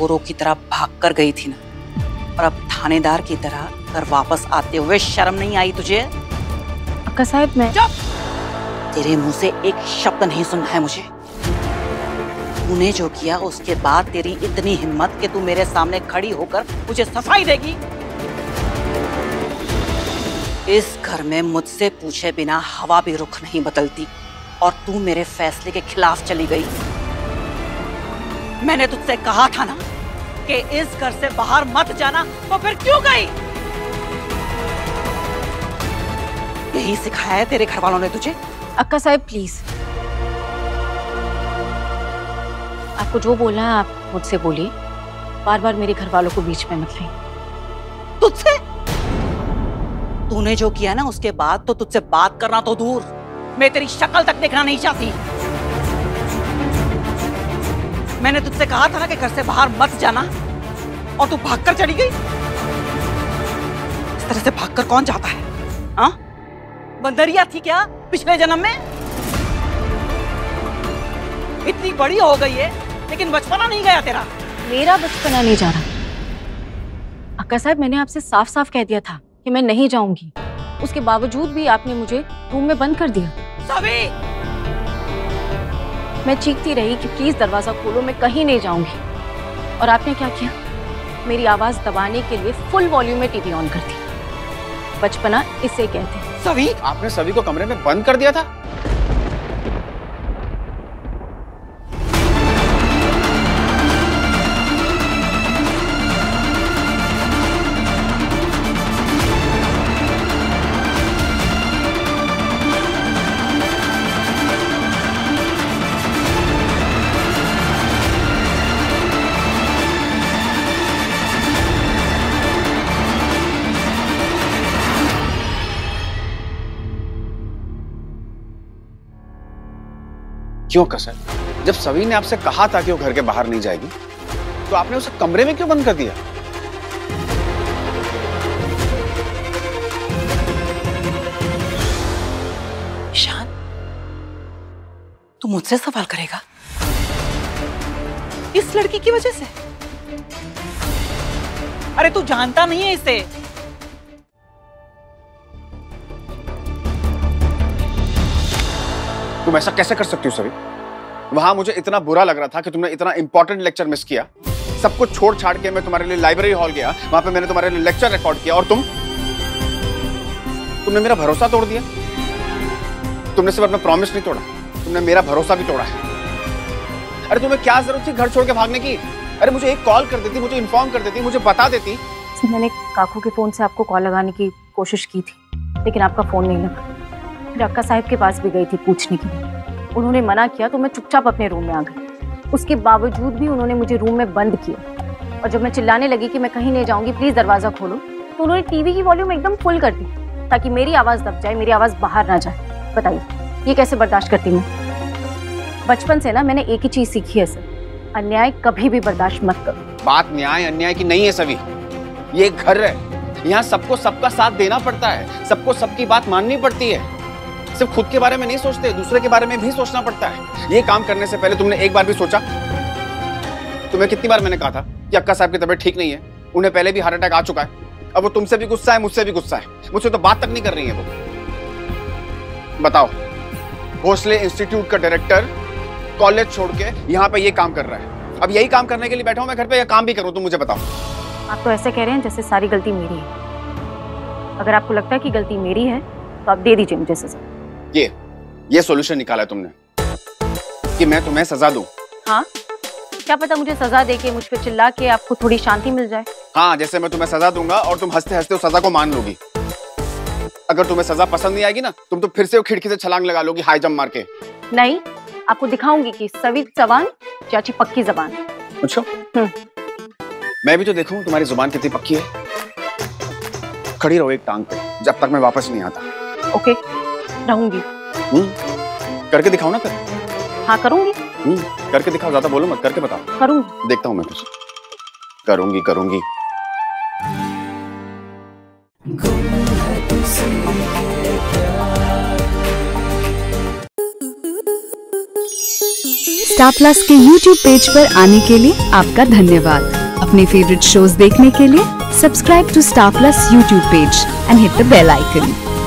चोरों की तरह भाग कर गई थी ना, और अब थानेदार की तरह घर वापस आते हुए शर्म नहीं आई तुझे? अक्का साहब मैं चुप! तेरे मुंह से एक शब्द नहीं सुनना है मुझे। तूने जो किया उसके बाद तेरी इतनी हिम्मत कि तू मेरे सामने खड़ी होकर मुझे सफाई देगी? इस घर में मुझसे पूछे बिना हवा भी रुख नहीं बदलती, और तू मेरे फैसले के खिलाफ चली गई। मैंने तुझसे कहा था ना कि इस घर से बाहर मत जाना, तो फिर क्यों गई? यही सिखाया है तेरे घर वालों ने तुझे? अक्का साहब प्लीज, आपको जो बोलना है आप मुझसे बोलिए, बार बार मेरे घर वालों को बीच में मत लाइए। तुझसे? तूने जो किया ना उसके बाद तो तुझसे बात करना तो दूर, मैं तेरी शक्ल तक देखना नहीं चाहती। मैंने तुझसे कहा था ना कि घर से बाहर मत जाना, और तू भागकर चली गई। इस तरह से भागकर कौन जाता है? हाँ, बंदरिया थी क्या पिछले जन्म में? इतनी बड़ी हो गई है लेकिन बचपना नहीं गया तेरा। मेरा बचपना नहीं जा रहा अक्का साहब, मैंने आपसे साफ साफ कह दिया था कि मैं नहीं जाऊंगी। उसके बावजूद भी आपने मुझे रूम में बंद कर दिया। सभी! मैं चीखती रही कि प्लीज दरवाजा खोलो, मैं कहीं नहीं जाऊंगी। और आपने क्या किया? मेरी आवाज दबाने के लिए फुल वॉल्यूम में टीवी ऑन कर दी। बचपना इसे कहते हैं। सभी? आपने सभी को कमरे में बंद कर दिया था? क्यों कसर? जब सभी ने आपसे कहा था कि वो घर के बाहर नहीं जाएगी, तो आपने उसे कमरे में क्यों बंद कर दिया? ईशान, तू मुझसे सवाल करेगा इस लड़की की वजह से? अरे तू जानता नहीं है इसे। तुम ऐसा कैसे कर सकती हो सभी? वहां मुझे इतना बुरा लग रहा था कि तुमने इतना इंपॉर्टेंट लेक्चर मिस किया। सब कुछ छोड़ छाड़ के मैं तुम्हारे लिए लाइब्रेरी हॉल गया, वहां पे मैंने तुम्हारे लिए लेक्चर रिकॉर्ड किया, और तुमने मेरा भरोसा तोड़ दिया। तुमने सिर्फ अपना प्रॉमिस नहीं तोड़ा, तुमने मेरा भरोसा भी तोड़ा है। अरे तुम्हें क्या जरूरत थी घर छोड़ के भागने की? अरे मुझे एक कॉल कर देती, मुझे इन्फॉर्म कर देती, मुझे बता देती। मैंने काकू के फोन से आपको कॉल लगाने की कोशिश की थी, लेकिन आपका फोन नहीं लगा। फिर अक्का साहब के पास भी गई थी पूछने के लिए, उन्होंने मना किया, तो मैं चुपचाप अपने रूम में आ गई। उसके बावजूद भी उन्होंने मुझे रूम में बंद किया, और जब मैं चिल्लाने लगी कि मैं कहीं नहीं जाऊंगी, प्लीज दरवाजा खोलो, तो उन्होंने टीवी की वॉल्यूम एकदम फुल कर दी ताकि मेरी आवाज दब जाए, मेरी आवाज बाहर ना जाए। बताइए ये कैसे बर्दाश्त करती मैं? बचपन से ना मैंने एक ही चीज सीखी है सर, अन्याय कभी भी बर्दाश्त मत करो। बात न्याय अन्याय की नहीं है सभी, ये एक घर है, यहाँ सबको सबका साथ देना पड़ता है, सबको सबकी बात माननी पड़ती है। सिर्फ खुद के बारे में नहीं सोचते, दूसरे के बारे में भी सोचना पड़ता है। ये काम करने से पहले तुमने एक बार भी सोचा? तुम्हें कितनी बार मैंने कहा था कि अक्का साहब की तबीयत ठीक नहीं है, उन्हें पहले भी हार्ट अटैक आ चुका है। अब वो तुमसे भी गुस्सा है, मुझसे भी गुस्सा है, मुझसे तो बात तक नहीं कर रही है वो। बताओ, भोसले इंस्टीट्यूट का डायरेक्टर कॉलेज छोड़ के यहाँ पे ये काम कर रहा है। अब यही काम करने के लिए बैठा हूँ मैं घर पे, या काम भी करूँ? तुम मुझे बताओ। आप तो ऐसे कह रहे हैं जैसे सारी गलती मेरी है। अगर आपको लगता है कि गलती मेरी है तो आप दे दीजिए मुझे सजा। ये सॉल्यूशन निकाला है तुमने कि मैं तुम्हें सजा दूं? हाँ, क्या पता मुझे सजा देके, मुझ पे चिल्ला के आपको थोड़ी शांति मिल जाए। हाँ, जैसे मैं तुम्हें सजा दूंगा और तुम हंसते हंसते उस सजा को मान लोगी। अगर तुम्हें सजा पसंद नहीं आएगी ना, तुम तो फिर से वो खिड़की से छलांग लगा लोगी हाई जंप मार के। नहीं, आपको दिखाऊंगी कि सवी जबान चाची पक्की जबान। अच्छा, मैं भी तो देखूं तुम्हारी जुबान कितनी पक्की है। खड़ी रहो एक टांग पे जब तक मैं वापस नहीं आता। ओके, रहूंगी। करके दिखाओ ना फिर। हाँ करूंगी। करके दिखाओ, ज्यादा बोलो मत, करके बताओ। करूंगी। देखता हूँ मैं कुछ। करूंगी। स्टार प्लस के YouTube पेज पर आने के लिए आपका धन्यवाद। अपने फेवरेट शोज देखने के लिए subscribe to Star Plus YouTube page and hit the bell icon.